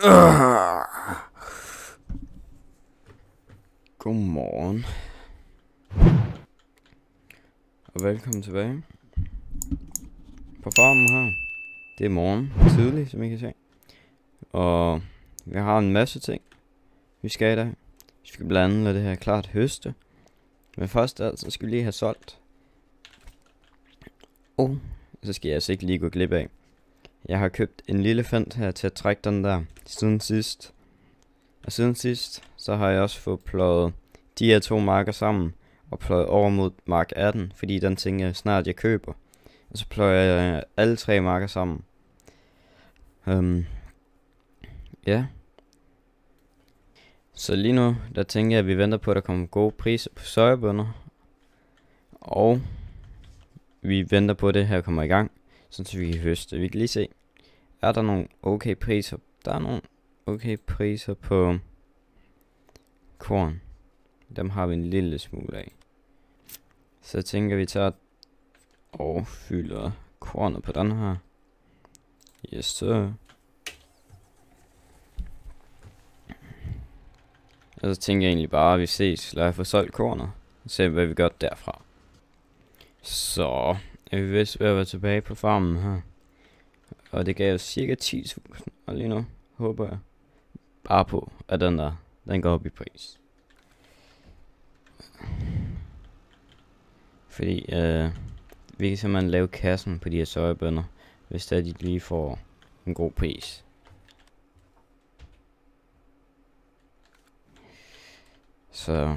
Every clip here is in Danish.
Godmorgen. Og velkommen tilbage på farmen her. Det er morgen tidligt, som I kan se. Og vi har en masse ting, vi skal i dag. Vi skal blandt andet lade det her klart høste. Men først så skal vi lige have solgt. Og så skal jeg altså ikke lige gå glip af. Jeg har købt en lille fent her til at trække den der siden sidst. Og siden sidst, så har jeg også fået pløjet de her to marker sammen og pløjet over mod mark 18, fordi den tænker jeg snart jeg køber. Og så pløjer jeg alle tre marker sammen. Ja. Så lige nu, der tænker jeg, at vi venter på, at der kommer gode priser på sojabønner. Og vi venter på, at det her kommer i gang, så vi kan høste. Vi kan lige se, er der nogle okay priser? Der er nogle okay priser på korn. Dem har vi en lille smule af. Så jeg tænker, vi tager og fylder kornet på den her. Yes, så. Og så tænker jeg egentlig bare, at vi ses. Lad os få solgt kornet. Og se, hvad vi gør derfra. Så er vi vist ved at være tilbage på farmen her. Og det gav os cirka 10.000. Og lige nu håber jeg bare på, at den går op i pris. Fordi vi kan simpelthen lave kassen på de her sojabønner, hvis de lige får en god pris. Så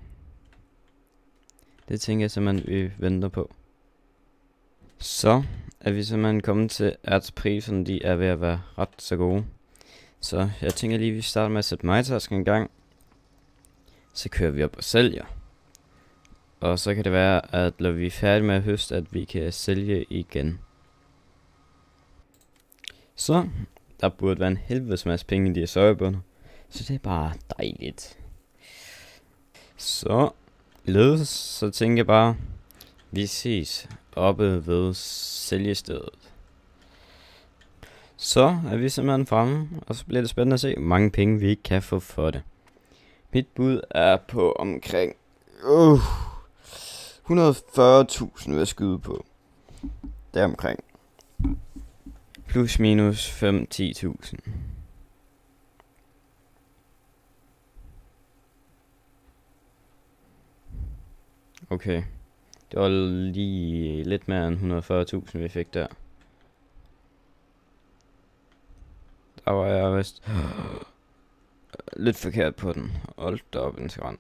det tænker jeg simpelthen, vi venter på. Så er vi simpelthen kommet til, at priserne de er ved at være ret så gode. Så jeg tænker lige, at vi starter med at sætte majtasken i gang. Så kører vi op og sælger. Og så kan det være, at når vi er færdige med at høste, at vi kan sælge igen. Så der burde være en helvedes masse penge i de her sojabønner. Så det er bare dejligt. Så tænker jeg bare, vi ses oppe ved sælgestedet. Så er vi simpelthen fremme, og så bliver det spændende at se, hvor mange penge vi ikke kan få for det. Mit bud er på omkring 140.000 vil jeg skyde på. Deromkring. Plus minus 5-10.000. Okay. Det var lige lidt mere end 140.000 vi fik der. Der var jeg vist lidt forkert på den. Hold da op en skrænd.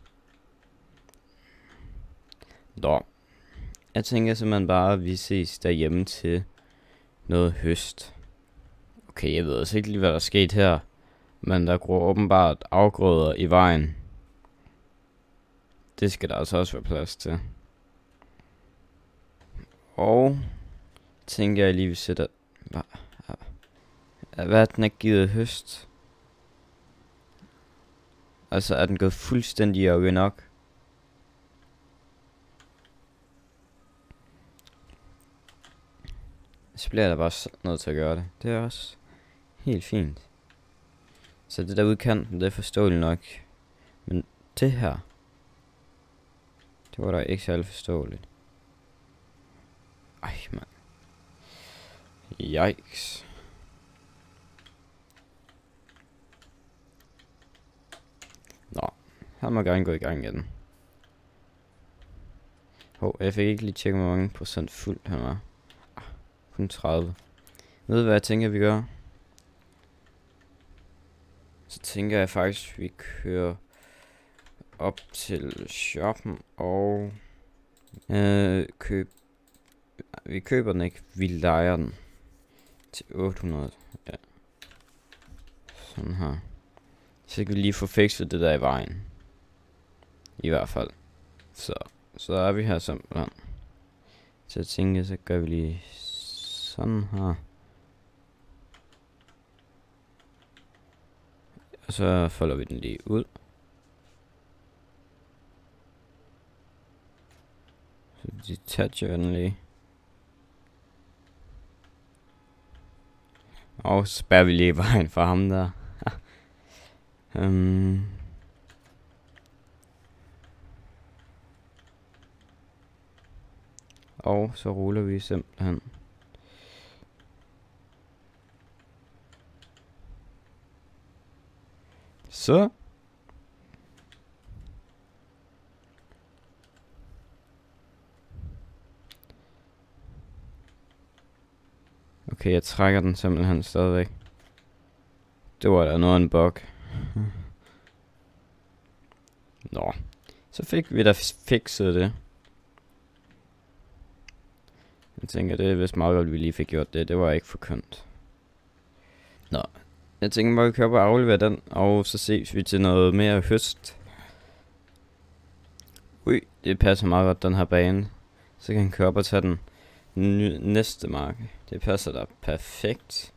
Nå. Jeg tænker simpelthen bare, at vi ses derhjemme til noget høst. Okay, jeg ved altså ikke lige, hvad der er sket her. Men der gror åbenbart afgrøder i vejen. Det skal der altså også være plads til. Og tænker jeg lige, vi sætter. Hvad er den ikke givet høst? Altså er den gået fuldstændig okay nok? Så bliver der bare nødt til at gøre det. Det er også helt fint. Så det der udkanten, det er forståeligt nok. Men det her, det var da ikke særlig forståeligt. Ej, mand. Yikes. Nå, her må jeg gerne gå i gang igen. Jeg fik ikke lige tjekket, hvor mange procent fuldt han var. Kun 30. Ved du hvad jeg tænker vi gør? Så tænker jeg faktisk vi kører op til shoppen og vi køber den ikke, vi lejer den til 800. Ja. Sådan her. Så kan vi lige få fikset det der i vejen. I hvert fald. Så er vi her simpelthen. Så jeg tænker, så gør vi lige sådan her. Og så folder vi den lige ud. Så detacher den lige. Og så spærrer vi lige vejen for ham der. Og så ruller vi simpelthen. Så. Okay, jeg trækker den simpelthen stadigvæk. Det var da noget af en bug. Nå. Så fik vi da fikset det. Jeg tænker, det er vist meget godt, vi lige fik gjort det. Det var ikke for kønt. Nå. Jeg tænker bare, vi kører på at aflevere den. Og så ses vi til noget mere høst. Ui, det passer meget godt, den her bane. Så kan han køre op og tage den næste mark. Det passer da perfekt.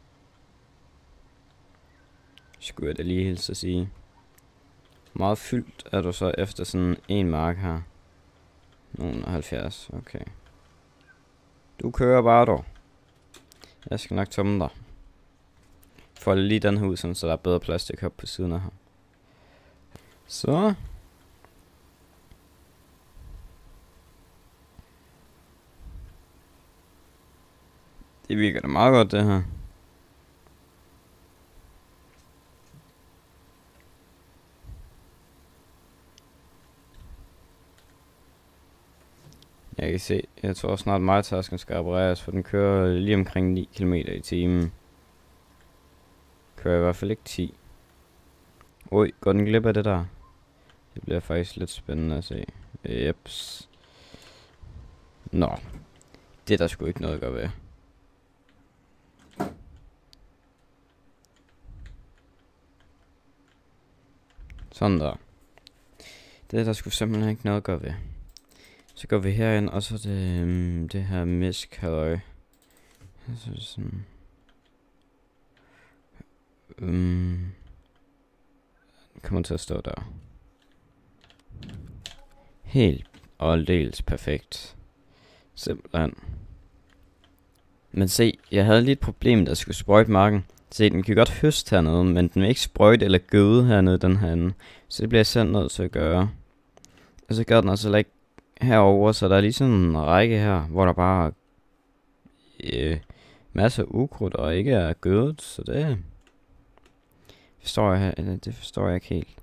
Skulle jeg da lige hilse at sige. Meget fyldt er du så efter sådan en mark her. Nogen 70, okay. Du kører bare dog. Jeg skal nok tømme dig. Folde lige den her ud, så der er bedre plads til at køre på siden af her. Så. Det virker da meget godt, det her. Jeg kan se, jeg tror snart MyTasken skal repareres, for den kører lige omkring 9 km i timen. Kører i hvert fald ikke 10. Oj, går den glip af det der? Det bliver faktisk lidt spændende at se. Jeps. Nå. Det er der sgu ikke noget at gøre ved. Sådan der. Det er der sgu simpelthen ikke noget at gøre ved. Så går vi herind, og så det her misk halløj. Så sådan. Kommer til at stå der. Helt og aldeles perfekt. Simpelthen. Men se, jeg havde lige et problem, der skulle sprøjte marken. Se, den kan godt høste hernede, men den vil ikke sprøjte eller gøde hernede, den herinde. Så det bliver jeg selv nødt til at gøre. Og så gør den altså ikke herover, så der er lige sådan en række her, hvor der bare er masser af ukrudt og ikke er gødet, så det forstår jeg ikke helt.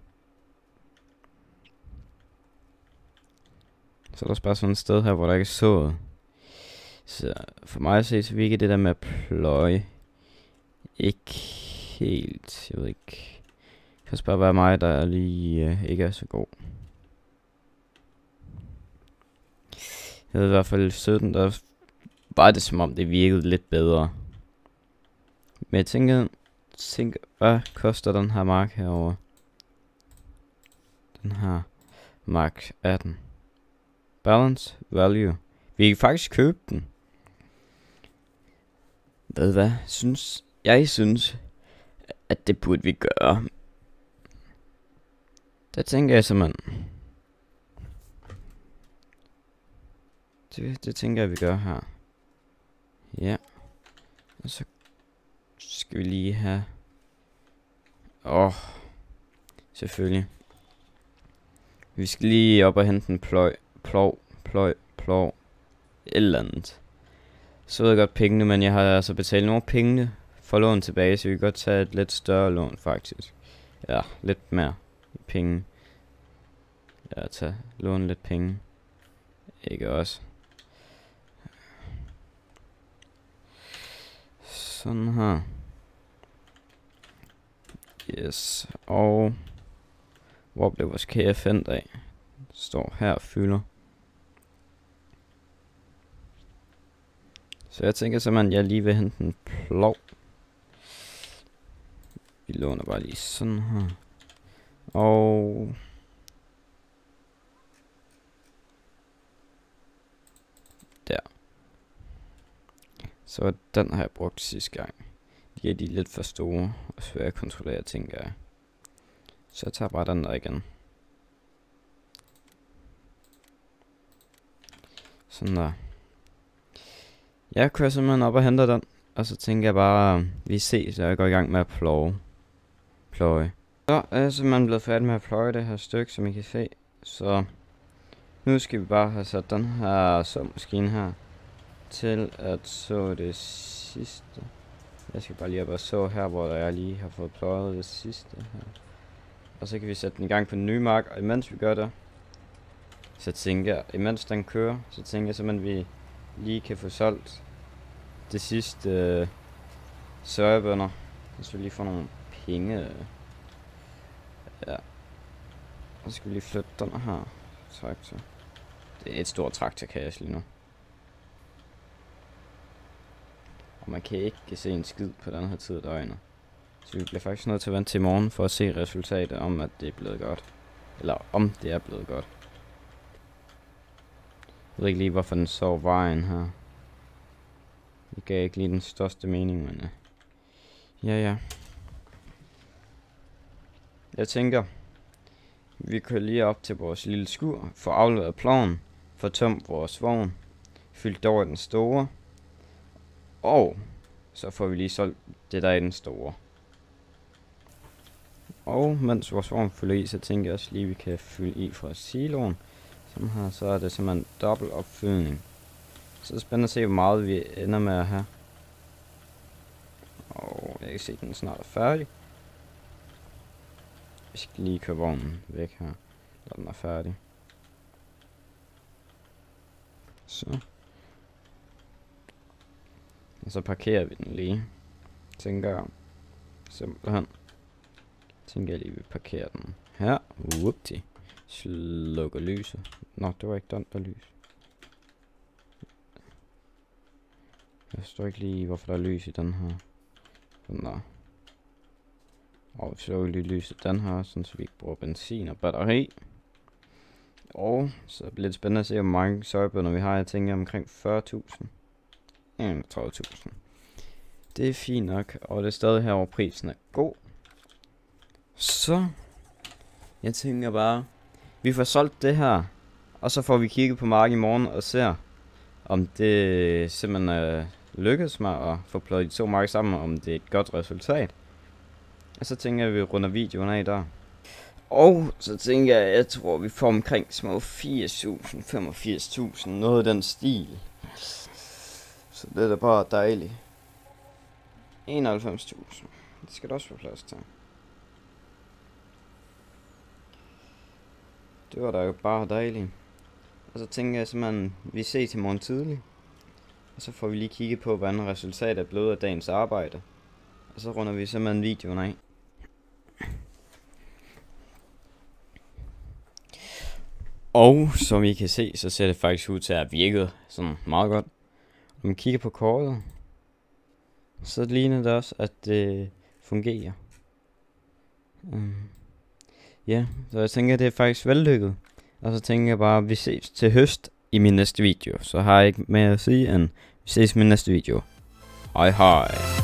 Så er der bare sådan et sted her, hvor der ikke er sået. Så for mig at se, så virker det der med at pløje ikke helt, jeg ved ikke. Det kan bare være mig, der lige ikke er så god. Jeg ved i hvert fald 17, der var det som om det virkede lidt bedre. Men jeg tænker, hvad koster den her mark herovre? Den her mark 18. Balance value. Vi kan faktisk købe den. Ved hvad? Jeg synes, at det burde vi gøre. Der tænker jeg simpelthen. Det tænker jeg, vi gør her. Ja. Og så skal vi lige have. Selvfølgelig. Vi skal lige op og hente en plov. Et eller andet. Så ved jeg godt pengene, men jeg har altså betalt nogle pengene for lån tilbage, så vi kan godt tage et lidt større lån faktisk. Ja, lidt mere penge. Ja, tage låne lidt penge. Ikke også. Sådan her. Yes, og hvor blev vores KFN af? Står her og fylder. Så jeg tænker simpelthen, jeg lige vil hente en plov. Vi låner bare lige sådan her. Og der. Så den har jeg brugt sidste gang. De er lidt for store og svære at kontrollere, tænker jeg. Så jeg tager bare den der igen. Sådan der. Jeg kører simpelthen op og henter den. Og så tænker jeg bare, vi ses, så jeg går i gang med at pløje. Så er jeg simpelthen blevet færdig med at pløje det her stykke, som I kan se. Så nu skal vi bare have sat den her såmaskine her til at så det sidste. Jeg skal bare lige op og så her, hvor jeg lige har fået pløjet det sidste her. Og så kan vi sætte den i gang på den nye mark, og imens vi gør det, så tænker jeg, imens den kører, så tænker jeg simpelthen, at vi lige kan få solgt det sidste sojabønner. Så vi lige får nogle penge. Ja. Og så skal vi lige flytte den her traktor. Det er et stort traktorkasse lige nu. Og man kan ikke se en skid på den her tid af døgnet. Så vi bliver faktisk nødt til at vente til i morgen for at se resultatet om, at det er blevet godt. Eller om det er blevet godt. Jeg ved ikke lige, hvorfor den så vejen her. Det gav ikke lige den største mening, men ja. Jeg tænker, vi kører lige op til vores lille skur, får afleveret ploven, får tømt vores vogn, fyldt over den store, og så får vi lige solgt det der i den store. Og mens vores vogn fylder i, så tænker jeg også lige, at vi kan fylde i fra siloen. Sådan her, så er det simpelthen dobbelt opfyldning. Så er det spændende at se, hvor meget vi ender med at have. Og jeg kan se, at den snart er færdig. Vi skal lige køre vognen væk her, når den er færdig. Så. Og så parkerer vi den lige. Tænker jeg. Simpelthen. Tænker jeg lige, vi parkerer den her. Whoopty. Slukker lyset. Nå, det var ikke den, der lys. Jeg forstår ikke lige, hvorfor der er lys i den her. Den der. Og vi slukker lige lyset den her, sådan så vi ikke bruger benzin og batteri. Og så bliver det lidt spændende at se, hvor mange sojabønner vi har. Jeg tænker omkring 40.000. 31.000. Det er fint nok, og det er stadig her, hvor prisen er god. Så jeg tænker bare, vi får solgt det her, og så får vi kigget på marken i morgen og ser, om det simpelthen lykkes mig at få pløjet de to marker sammen, om det er et godt resultat. Og så tænker jeg, at vi runder videoen af der. Og så tænker jeg tror vi får omkring små 80.000, 85.000, noget af den stil. Så det er da bare dejligt. 91.000. Det skal der også være plads til. Det var da jo bare dejligt. Og så tænker jeg simpelthen, vi ses i morgen tidlig. Og så får vi lige kigget på, hvordan resultatet er blevet af dagens arbejde. Og så runder vi simpelthen videoen af. Og som I kan se, så ser det faktisk ud til at virke sådan meget godt. Når man kigger på kortet, så ligner det også, at det fungerer. Ja, så jeg tænker, at det er faktisk vellykket. Og så tænker jeg bare, at vi ses til høst i min næste video. Så har jeg ikke mere at sige, end vi ses i min næste video. Hej hej.